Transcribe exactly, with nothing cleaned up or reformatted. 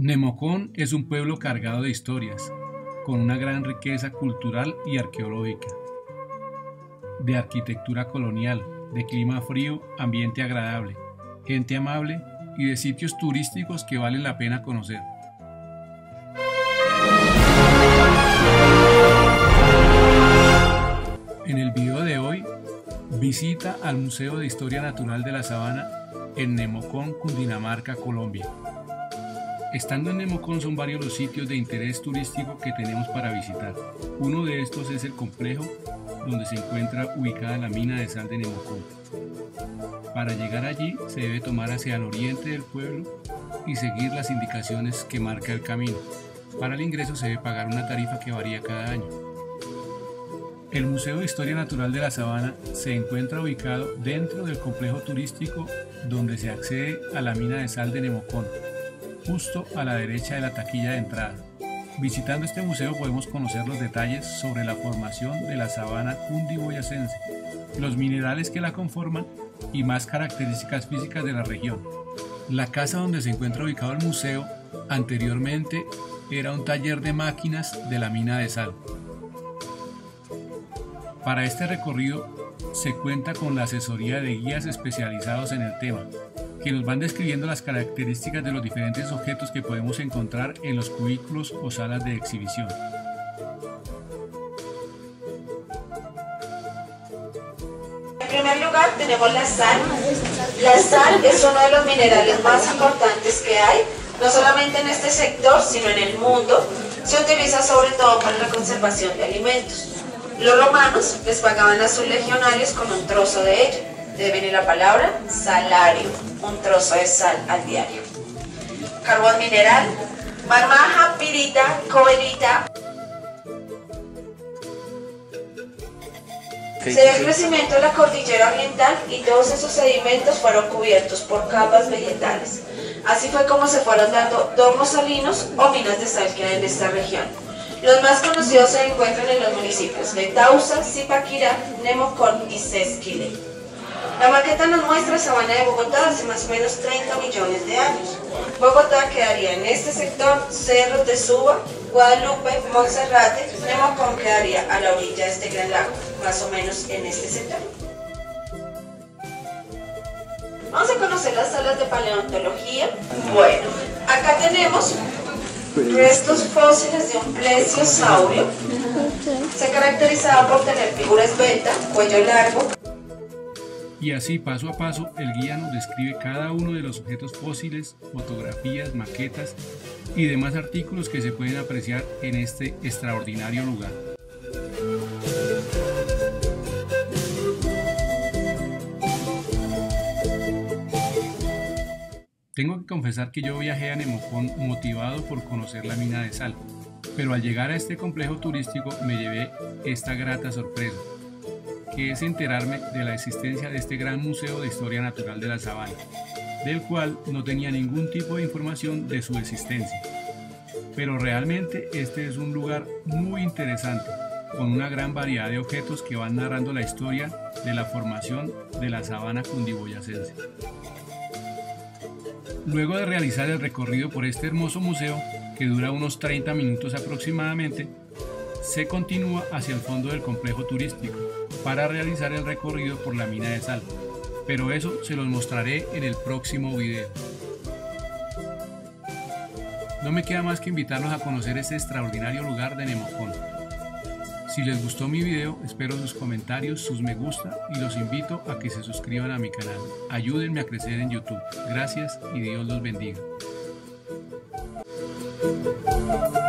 Nemocón es un pueblo cargado de historias, con una gran riqueza cultural y arqueológica, de arquitectura colonial, de clima frío, ambiente agradable, gente amable y de sitios turísticos que valen la pena conocer. En el video de hoy, visita al Museo de Historia Natural de la Sabana en Nemocón, Cundinamarca, Colombia. Estando en Nemocón son varios los sitios de interés turístico que tenemos para visitar. Uno de estos es el complejo donde se encuentra ubicada la mina de sal de Nemocón. Para llegar allí se debe tomar hacia el oriente del pueblo y seguir las indicaciones que marca el camino. Para el ingreso se debe pagar una tarifa que varía cada año. El Museo de Historia Natural de la Sabana se encuentra ubicado dentro del complejo turístico donde se accede a la mina de sal de Nemocón, justo a la derecha de la taquilla de entrada. Visitando este museo podemos conocer los detalles sobre la formación de la sabana cundiboyacense, los minerales que la conforman y más características físicas de la región. La casa donde se encuentra ubicado el museo anteriormente era un taller de máquinas de la mina de sal. Para este recorrido se cuenta con la asesoría de guías especializados en el tema, que nos van describiendo las características de los diferentes objetos que podemos encontrar en los cubículos o salas de exhibición. En primer lugar tenemos la sal. La sal es uno de los minerales más importantes que hay, no solamente en este sector, sino en el mundo. Se utiliza sobre todo para la conservación de alimentos. Los romanos les pagaban a sus legionarios con un trozo de ella. De venir la palabra salario, un trozo de sal al diario. Carbón mineral, marmaja, pirita, cobalita. Se dio el crecimiento de la cordillera oriental y todos esos sedimentos fueron cubiertos por capas vegetales. Así fue como se fueron dando dormos salinos o minas de sal que hay en esta región. Los más conocidos se encuentran en los municipios de Tausa, Zipaquirá, Nemocón y Sesquilé. La maqueta nos muestra Sabana de Bogotá hace más o menos treinta millones de años. Bogotá quedaría en este sector, Cerros de Suba, Guadalupe, Monserrate, Nemocón quedaría a la orilla de este gran lago, más o menos en este sector. Vamos a conocer las salas de paleontología. Bueno, acá tenemos restos fósiles de un plesiosaurio. Se caracterizaba por tener figura esbelta, cuello largo. Y así, paso a paso, el guía nos describe cada uno de los objetos fósiles, fotografías, maquetas y demás artículos que se pueden apreciar en este extraordinario lugar. Tengo que confesar que yo viajé a Nemocón motivado por conocer la mina de sal, pero al llegar a este complejo turístico me llevé esta grata sorpresa, que es enterarme de la existencia de este gran Museo de Historia Natural de la Sabana, del cual no tenía ningún tipo de información de su existencia. Pero realmente este es un lugar muy interesante, con una gran variedad de objetos que van narrando la historia de la formación de la sabana cundiboyacense. Luego de realizar el recorrido por este hermoso museo, que dura unos treinta minutos aproximadamente, se continúa hacia el fondo del complejo turístico para realizar el recorrido por la mina de sal, pero eso se los mostraré en el próximo video. No me queda más que invitarlos a conocer este extraordinario lugar de Nemocón. Si les gustó mi video, espero sus comentarios, sus me gusta y los invito a que se suscriban a mi canal. Ayúdenme a crecer en YouTube. Gracias y Dios los bendiga.